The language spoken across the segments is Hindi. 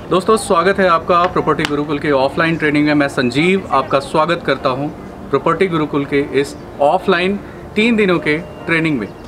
दोस्तों स्वागत है आपका प्रॉपर्टी गुरुकुल के ऑफलाइन ट्रेनिंग में। मैं संजीव आपका स्वागत करता हूं प्रॉपर्टी गुरुकुल के इस ऑफलाइन 3 दिनों के ट्रेनिंग में।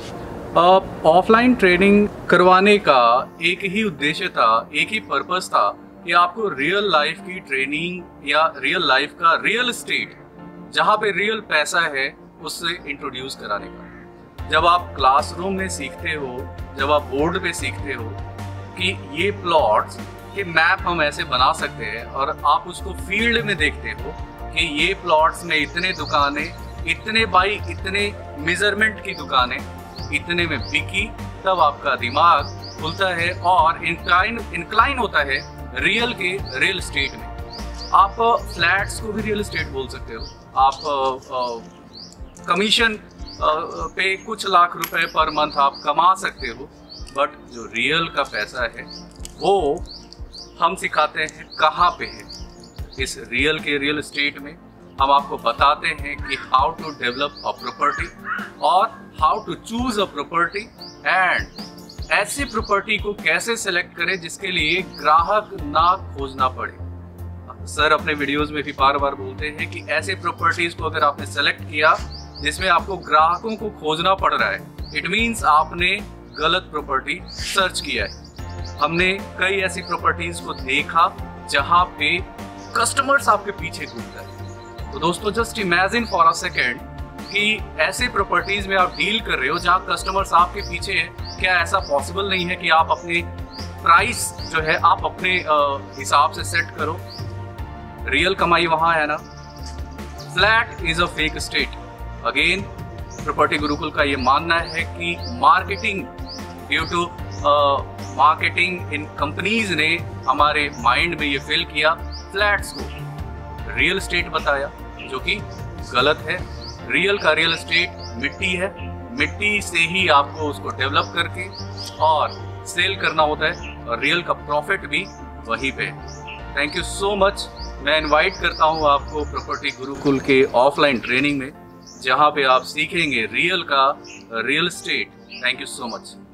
ऑफलाइन ट्रेनिंग करवाने का एक ही उद्देश्य था, एक ही पर्पस था कि आपको रियल लाइफ की ट्रेनिंग या रियल लाइफ का रियल एस्टेट जहां पे रियल पैसा है उससे इंट्रोड्यूस कराने का। जब आप क्लासरूम में सीखते हो, जब आप बोर्ड पे सीखते हो कि ये प्लॉट्स के मैप हम ऐसे बना सकते हैं और आप उसको फील्ड में देखते हो कि ये प्लॉट्स में इतने दुकानें, इतने बाई इतने मेजरमेंट की दुकानें इतने में बिकी, तब आपका दिमाग खुलता है और इंक्लाइन होता है रियल एस्टेट में। आप फ्लैट्स को भी रियल एस्टेट बोल सकते हो। आप कमीशन पे कुछ लाख रुपए पर मंथ आप कमा सकते हो, बट जो रियल का पैसा है वो हम सिखाते हैं कहाँ पे है। इस रियल एस्टेट में हम आपको बताते हैं कि how to develop a property और how to choose a property and ऐसी प्रॉपर्टी को कैसे सेलेक्ट करें जिसके लिए ग्राहक ना खोजना पड़े। सर अपने वीडियोस में भी बार बार बोलते हैं कि ऐसे प्रॉपर्टीज को अगर आपने सेलेक्ट किया जिसमें आपको ग्राहकों को खोजना पड़ रहा है, इट मीन्स आपने गलत प्रॉपर्टी सर्च किया है। हमने कई ऐसी प्रॉपर्टीज को देखा जहां पे कस्टमर्स आपके पीछे घूम रहे। तो दोस्तों just imagine for a second कि ऐसे प्रॉपर्टीज में आप डील कर रहे हो जहां कस्टमर्स आपके पीछे है। क्या ऐसा पॉसिबल नहीं है कि आप अपने प्राइस जो है आप अपने हिसाब से सेट करो? रियल कमाई वहां है ना। Flat is a fake estate. Again property Gurukul का ये मानना है कि मार्केटिंग ड्यू टू मार्केटिंग इन कंपनीज ने हमारे माइंड में ये फिल किया, फ्लैट्स को रियल एस्टेट बताया, जो कि गलत है। रियल का रियल एस्टेट मिट्टी है, मिट्टी से ही आपको उसको डेवलप करके और सेल करना होता है और रियल का प्रॉफिट भी वहीं पे है। Thank you so much. मैं इनवाइट करता हूँ आपको प्रॉपर्टी गुरुकुल के ऑफलाइन ट्रेनिंग में, जहाँ पे आप सीखेंगे रियल का real estate. Thank you so much.